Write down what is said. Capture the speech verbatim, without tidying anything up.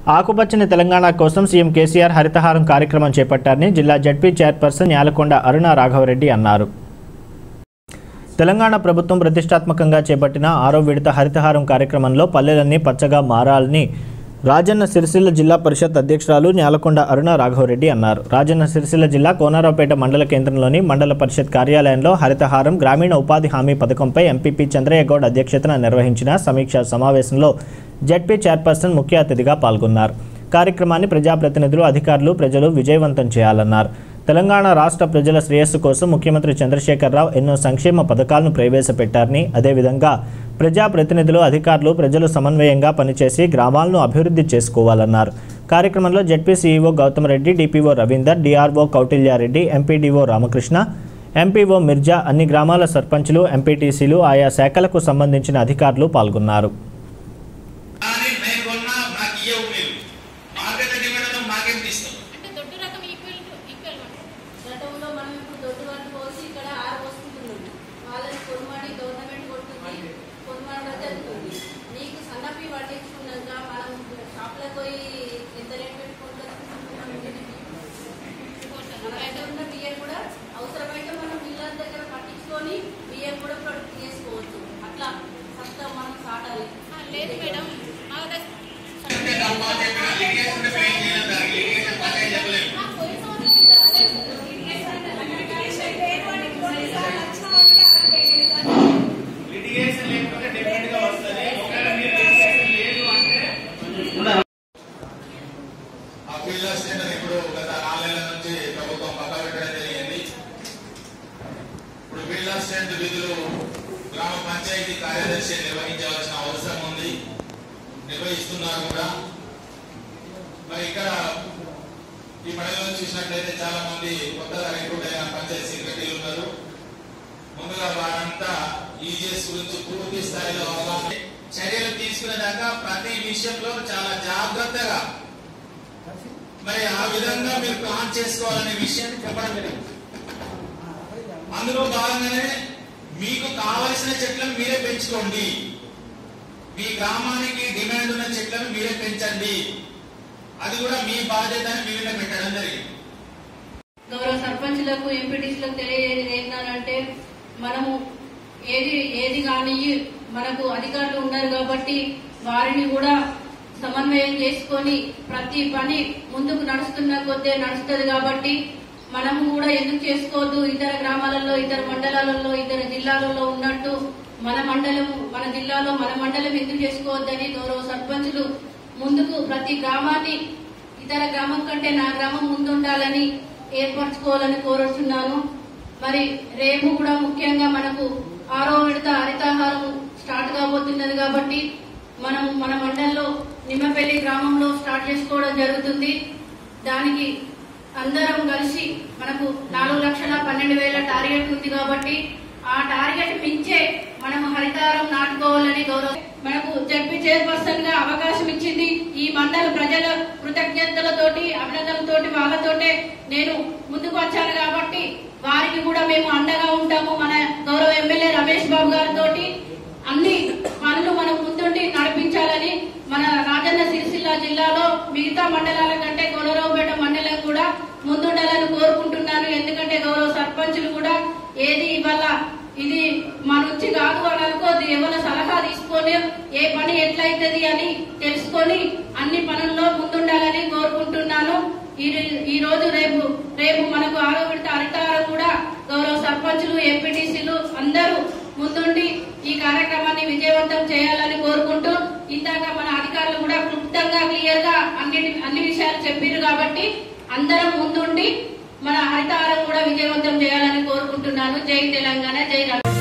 ఆకుపచ్చని తెలంగాణ కోసం సీఎం కేసీఆర్ హరితహారం కార్యక్రమం చేపట్టారని జిల్లా జడ్పీ చైర్పర్సన్ న్యాలకొండ అరుణ రాఘవరెడ్డి అన్నారు. తెలంగాణ ప్రభుత్వం ప్రతిష్టాత్మకంగా చేపట్టిన ఆరో విడత హరితహారం కార్యక్రమంలో పల్లెలన్నీ పచ్చగా మారాలని రాజన్న సిరిసిల్ల జిల్లా పరిషత్ అధ్యక్షురాలు న్యాలకొండ అరుణ రాఘవరెడ్డి అన్నారు. రాజన్న సిరిసిల్ల జిల్లా కోనరావుపేట మండల కేంద్రంలోని మండల పరిషత్ కార్యాలయంలో హరితహారం గ్రామీణ ఉపాధి హామీ పథకంపై ఎంపీపీ చంద్రయ్య గౌడ్ అధ్యక్షతన నిర్వహించిన సమీక్షా సమావేశంలో జడ్పీ చైర్పర్సన్ ముఖ్య అతిథిగా పాల్గొన్నారు. కార్యక్రమాన్ని ప్రజాప్రతినిధులు, అధికారులు, ప్రజలు విజయవంతం చేయాలన్నారు. తెలంగాణ రాష్ట్ర ప్రజల శ్రేయస్సు కోసం ముఖ్యమంత్రి చంద్రశేఖరరావు ఎన్నో సంక్షేమ పథకాలను ప్రవేశపెట్టారని, అదేవిధంగా ప్రజాప్రతినిధులు, అధికారులు, ప్రజలు సమన్వయంగా పనిచేసి గ్రామాలను అభివృద్ధి చేసుకోవాలన్నారు. కార్యక్రమంలో ZP CEO Gauthamreddy, DPO Ravinder, DRO Kautilyareddy, MPDO Ramakrishna, MPO Mirza, అన్ని గ్రామాల సర్పంచులు, ఎంపీటీసీలు, ఆయా శాఖలకు సంబంధించిన అధికారులు పాల్గొన్నారు. గ్రామ పంచాయతీ కార్యదర్శి నిర్వహించవలసిన అవసరం ఉంది, నిర్వహిస్తున్నారు కూడా. మరి ఇక్కడ ఈ మండలంలో చూసినట్లయితే చాలా మంది కొత్తగా రిక్రూట్ అయిన పంచాయతీ సెక్రటరీలు ఉన్నారు. ముందుగా వారంతా ఈజీఎస్ గురించి పూర్తి స్థాయిలో అవగాహన, చర్యలు తీసుకునేదాకా ప్రతి విషయంలో చాలా జాగ్రత్తగా మరి ఆ విధంగా మీరు ప్లాన్ చేసుకోవాలనే విషయాన్ని చెప్పడం జరిగింది. అందులో భాగంగానే మీకు కావలసిన చెట్లను మీరే పెంచుకోండి, మీ గ్రామానికి డిమాండ్ ఉన్న చెట్లను మీరే పెంచండి, అది కూడా మీ బాధ్యత అని మీరే పెట్టడం జరిగింది. గౌరవ సర్పంచులకు, ఎంపీటీసీలకు తెలియజేది ఏంటంటే, మనము ఏది ఏది కానీ మనకు అధికారులు ఉన్నారు కాబట్టి వారిని కూడా సమన్వయం చేసుకొని ప్రతి పని ముందుకు నడుస్తున్న కొద్దే నడుస్తుంది కాబట్టి మనము కూడా ఎందుకు చేసుకోవద్దు, ఇతర గ్రామాలలో, ఇతర మండలాలలో, ఇతర జిల్లాలలో ఉన్నట్టు మన మండలం, మన జిల్లాలో మన మండలం ఎందుకు చేసుకోవద్దని గౌరవ సర్పంచులు ముందుకు ప్రతి గ్రామాన్ని ఇతర గ్రామం కంటే నా గ్రామం ముందుండాలని ఏర్పరచుకోవాలని కోరుతున్నాను. మరి రేపు కూడా ముఖ్యంగా మనకు ఆరో విడత హరితహారం స్టార్ట్ కాబోతున్నది కాబట్టి మనం మన మండలంలో నిమ్మపల్లి గ్రామంలో స్టార్ట్ చేసుకోవడం జరుగుతుంది. దానికి అందరం కలిసి మనకు నాలుగు లక్షల పన్నెండు వేల టార్గెట్ ఉంది కాబట్టి ఆ టార్గెట్ మించే మనం హరితహారం నాటుకోవాలని గౌరవ మనకు జడ్పీ చైర్పర్సన్ గా అవకాశం ఇచ్చింది. ఈ మండల ప్రజల కృతజ్ఞతలతోటి, అభినందనలతోటి వాళ్ళతోటే నేను ముందుకు వచ్చాను కాబట్టి వారికి కూడా మేము అండగా ఉంటాము. మన గౌరవ ఎమ్మెల్యే రమేష్ బాబు గారితో అన్ని పనులు మనం ముందుండి నడిపించాలని, మన రాజన్న సిరిసిల్ల జిల్లాలో మిగతా మండలాల కంటే కోనరావుపేట మండలం కూడా ముందుండాలని కోరుకుంటున్నాను. ఎందుకంటే గౌరవ సర్పంచులు కూడా ఏది ఇవాళ ఇది మన నుంచి కాదు అని అనుకోదు, ఎవరి సలహా తీసుకొని ఏ పని ఎట్లయితది అని తెలుసుకొని అన్ని పనుల్లో ముందుండాలని కోరుకుంటున్నాను. ఈ రోజు రేపు రేపు మనకు ఆరో విడత హరితహారం కూడా గౌరవ సర్పంచులు, ఎంపీటీసీలు అందరూ ముందుండి ఈ కార్యక్రమాన్ని విజయవంతం చేయాలని కోరుకుంటూ, ఇందాక మన అధికారులు కూడా క్లుప్తంగా క్లియర్ గా అన్ని అన్ని విషయాలు చెప్పారు కాబట్టి అందరం ముందుండి మన హరితహారం కూడా విజయవంతం చేయాలని కోరుకుంటున్నాను. జై తెలంగాణ, జై